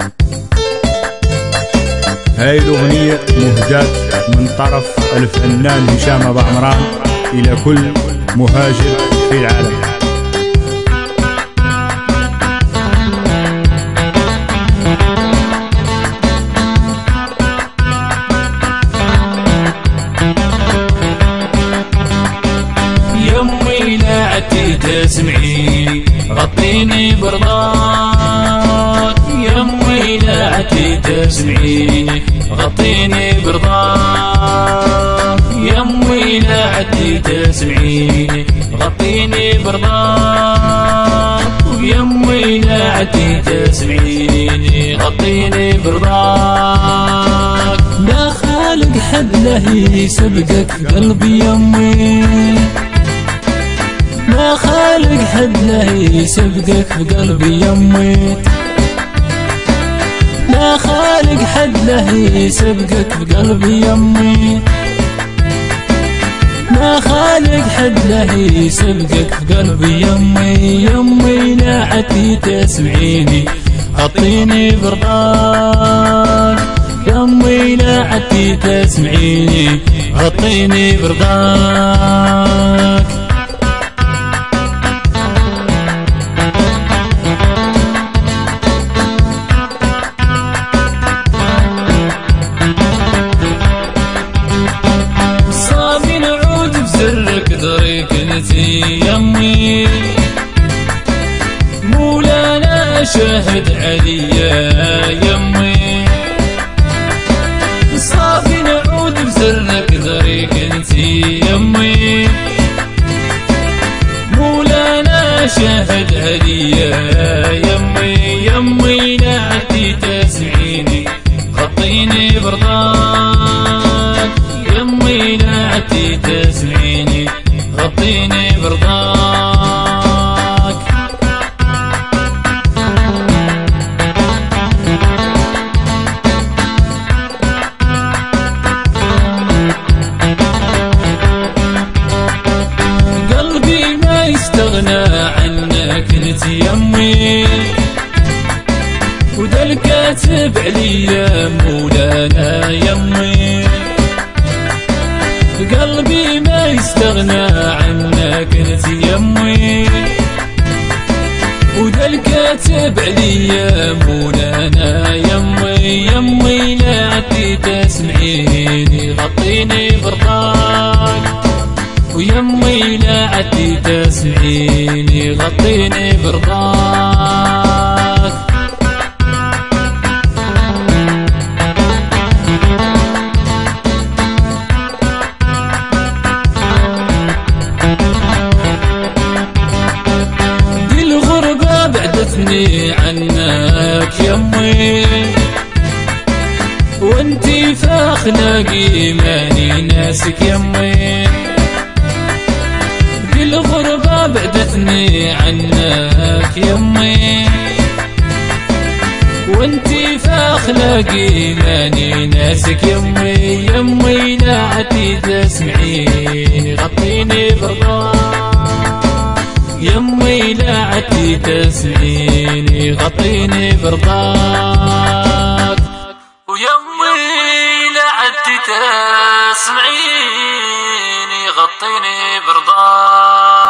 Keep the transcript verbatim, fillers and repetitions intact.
هاي الأغنية مهداة من طرف الفنان هشام أبو عمران إلى كل مهاجر في العالم. يمي لا عدي تسمعيني غطيني برضاك، يمي لا عدي تسمعيني غطيني برضاك، يمي لا عدي تسمعيني غطيني برضاك، يمي لا عدي تسمعيني غطيني برضاك. لا خالق حد له يسبقك قلبي يمي، ما خالق حد له يسبقك بقلبي يمي، لا خالق حد له يسبقك بقلبي يمي، ما خالق حد له يسبقك بقلبي يمي. يمي لا عدي تسمعيني غطيني برضاك، يمي لا عدي تسمعيني غطيني برضاك. يمي مولانا شاهد عليا يمي، صافي نعود بسرك ذريك انتي يمي، مولانا شاهد عليا يمي. يمي لا عدي تسمعيني غطيني برضاك، يمي لا عدي تسمعيني غطيني برضاك. قلبي ما يستغنى عنك انت يمي، وده الكاتب عليا مولانا يمي، قلبي ما يستغنى عنك انت يمي، وده الكاتب عليا مولانا يمي. يمي لا عدي تسمعيني غطيني برضاك، ويمي لا عدي تسمعيني غطيني برضاك. بعدتني عنك يمي، وانتي في اخلاقي ماني ناسك يمي، دي الغربة بعدتني عنك يمي، وانتي في اخلاقي ماني ناسك يمي. يمي لا عدي تسمعيني غطيني برضاك، يمي لا عدي تسمعيني غطيني برضاك، ويمي لا عدي تسمعيني غطيني برضاك.